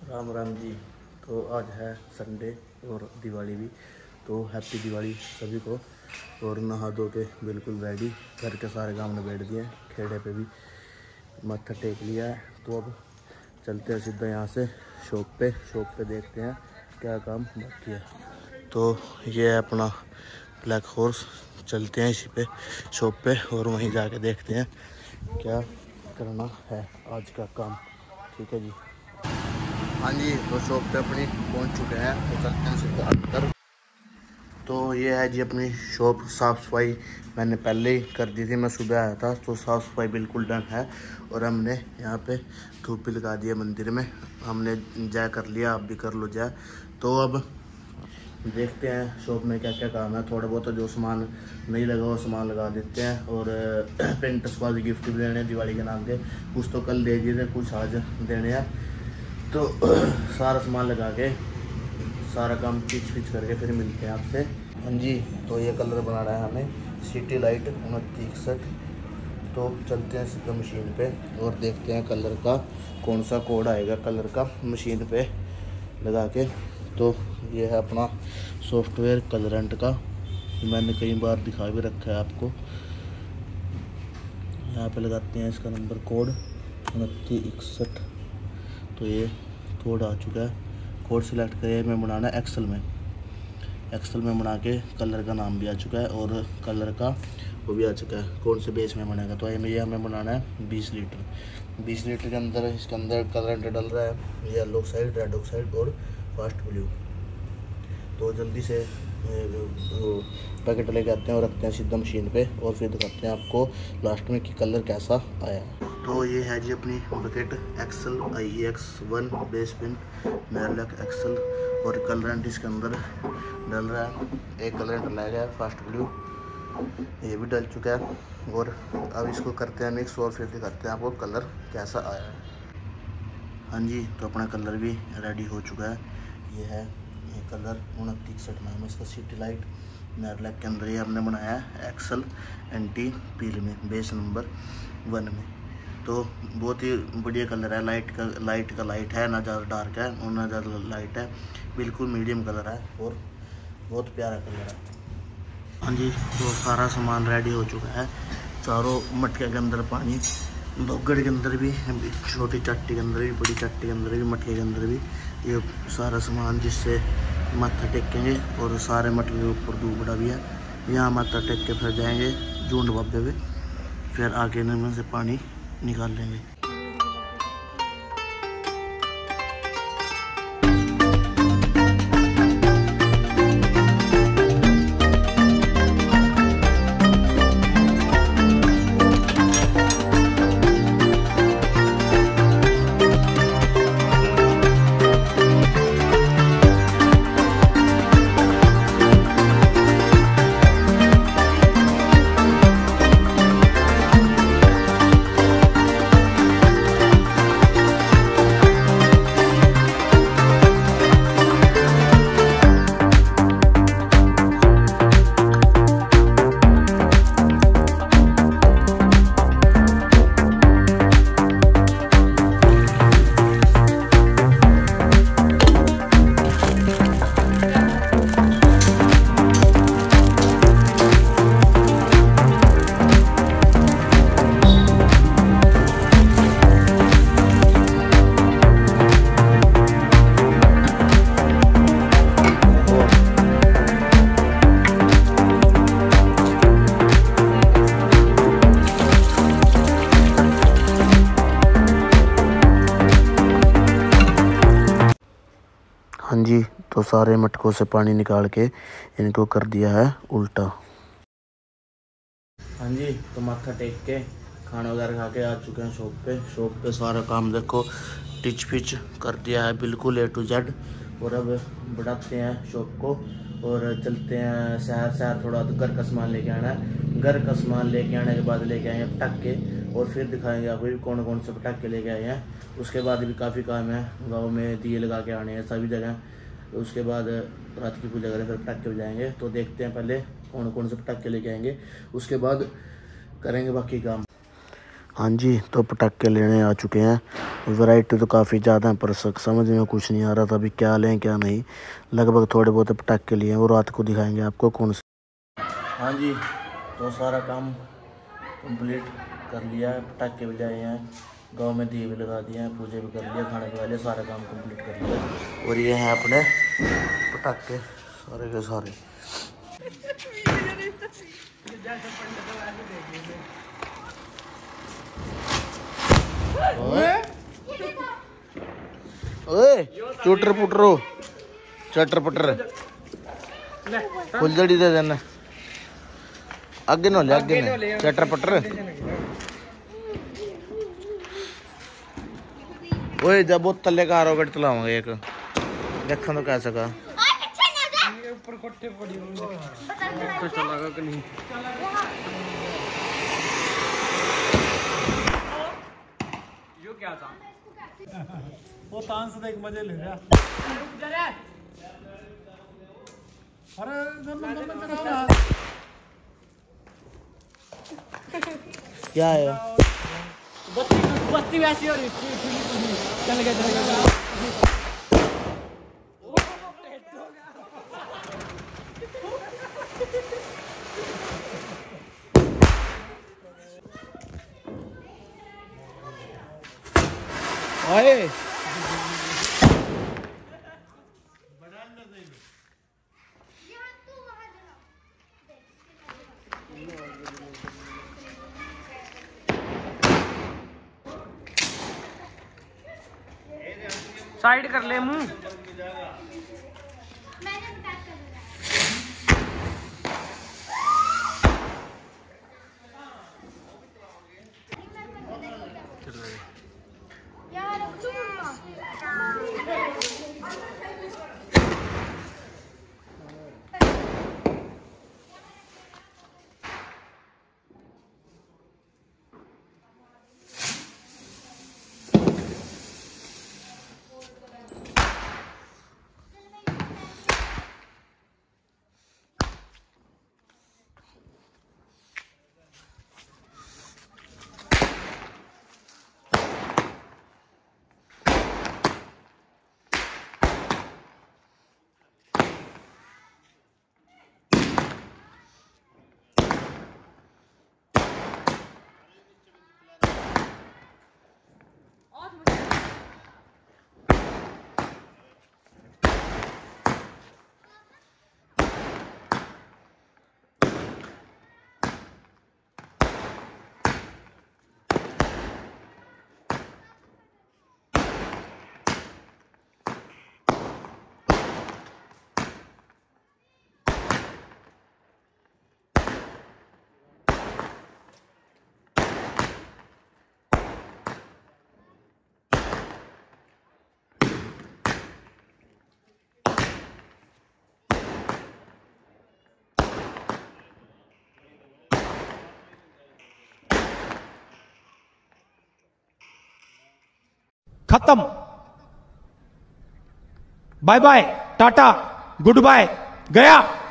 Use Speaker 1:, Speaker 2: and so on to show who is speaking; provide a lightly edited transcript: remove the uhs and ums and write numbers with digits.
Speaker 1: राम राम जी। तो आज है संडे और दिवाली भी, तो हैप्पी दिवाली सभी को। और नहा धो के बिल्कुल रेडी, घर के सारे काम में बैठ दिए, खेड़े पे भी माथा टेक लिया है। तो अब चलते हैं सीधा यहाँ से शॉप पे देखते हैं क्या काम बाकी है। तो ये है अपना ब्लैक हॉर्स, चलते हैं इसी पे शॉप पे और वहीं जाके देखते हैं क्या करना है आज का काम। ठीक है जी। हाँ जी, तो शॉप पे अपनी पहुंच चुके हैं, तो चलते हैं सीधा अंदर। तो ये है जी अपनी शॉप। साफ़ सफाई मैंने पहले ही कर दी थी, मैं सुबह आया था, तो साफ़ सफाई बिल्कुल डन है। और हमने यहाँ पे धूप भी लगा दिया मंदिर में, हमने जय कर लिया, आप भी कर लो जय। तो अब देखते हैं शॉप में क्या क्या काम है। थोड़ा बहुत जो सामान नहीं लगा वो सामान लगा देते हैं। और पेंटर्स को आज गिफ्ट भी देने हैं दिवाली के नाम के, कुछ तो कल दे दिए थे, कुछ आज देने हैं। तो सारा सामान लगा के सारा काम पिच करके फिर मिलते हैं आपसे। हाँ जी, तो ये कलर बनाना है हमें, सिटी लाइट 2961। तो चलते हैं सीधा मशीन पे और देखते हैं कलर का कौन सा कोड आएगा कलर का मशीन पे लगा के। तो ये है अपना सॉफ्टवेयर कलरेंट का, मैंने कई बार दिखा भी रखा है आपको। यहाँ पे लगाते हैं इसका नंबर कोड 2961। तो ये कोड आ चुका है, कोड सिलेक्ट करिए। मैं बनाना है एक्सेल में बना के कलर का नाम भी आ चुका है और कलर का वो भी आ चुका है कौन से बेस में बनेगा। तो ये हमें बनाना है 20 लीटर के अंदर। इसके अंदर कलर डल रहा है येलो ऑक्साइड, रेड ऑक्साइड और फास्ट ब्लू। तो जल्दी से पैकेट लेके आते हैं और रखते हैं सीधा मशीन पे और फिर दिखाते हैं आपको लास्ट में कि कलर कैसा आया है। तो ये है जी अपनी बकेट एक्सेल IEX1 बेस पिन मेरलक एक्सेल और कलरेंट इसके अंदर डल रहा है। एक कलरेंट डला गया है फास्ट ब्लू, ये भी डल चुका है। और अब इसको करते हैं मिक्स और फिर दिखाते हैं आपको कलर कैसा आया है। हाँ जी, तो अपना कलर भी रेडी हो चुका है। ये है ये कलर 2961 नाम है इसका, सिटी लाइट मेरलक के अंदर ये हमने बनाया है एक्सेल एंटी पील में, बेस नंबर 1 में। तो बहुत ही बढ़िया कलर है, लाइट का लाइट है, ना ज़्यादा डार्क है और ना ज़्यादा लाइट है, बिल्कुल मीडियम कलर है और बहुत प्यारा कलर है। हाँ जी, तो सारा सामान रेडी हो चुका है। चारों मटके के अंदर पानी, दोगड़ के अंदर भी, छोटी चट्टी के अंदर भी, बड़ी चट्टी के अंदर भी, मटके के अंदर भी, ये सारा सामान जिससे माथा टेकेंगे। और सारे मटके के ऊपर दूबड़ा भी है, यहाँ माथा टेक के फिर जाएंगे जूंड बाबे पे, फिर आगे इनमें से पानी निकाल लेंगे। हाँ जी, तो सारे मटकों से पानी निकाल के इनको कर दिया है उल्टा। हाँ जी, तो माथा टेक के खाना वगैरह खा के आ चुके हैं शॉप पे सारा काम देखो टिच पिच कर दिया है बिल्कुल A to Z। और अब बढ़ाते हैं शॉप को और चलते हैं शहर थोड़ा, तो घर का सामान लेके आना है। घर का सामान लेके आने के बाद लेके आए हैं पटाखे और फिर दिखाएंगे आपको कौन कौन से पटाखे लेके आए हैं। उसके बाद भी काफ़ी काम है, गाँव में दिए लगा के आने हैं सभी जगह। उसके बाद रात की पूजा करें, फिर पटाखे बजाएंगे। तो देखते हैं पहले कौन कौन से पटाखे लेके आएंगे, उसके बाद करेंगे बाकी काम। हाँ जी, तो पटाखे लेने आ चुके हैं। वैरायटी तो काफ़ी ज़्यादा है पर समझ में कुछ नहीं आ रहा था अभी क्या लें क्या नहीं। लगभग थोड़े बहुत पटाखे लिए हैं, वो रात को दिखाएंगे आपको कौन से। हाँ जी, तो सारा काम कंप्लीट कर लिया है। पटाखे भी लाए हैं, गांव में दिए भी लगा दिए हैं, पूजा भी कर लिया, खाने के वाले सारा काम कंप्लीट कर लिया। और ये हैं अपने पटाखे सारे के सारे। ओए चूटर पुटरो चटर पटर फुलझड़ी दे देना आगे न ले आगे न चटर पटर। ओए जब वो तले का आरोगट चलाऊंगा एक देखा तो कैसा का ऊपर कोठे पड़ी तो चलागा कि नहीं। यो क्या था वो तान से देख मजे ले रहा। अरे क्या है बत्ती वैसी हो रही चल गया ओए साइड कर ले मुंह।
Speaker 2: खत्म। Bye bye tata good गया।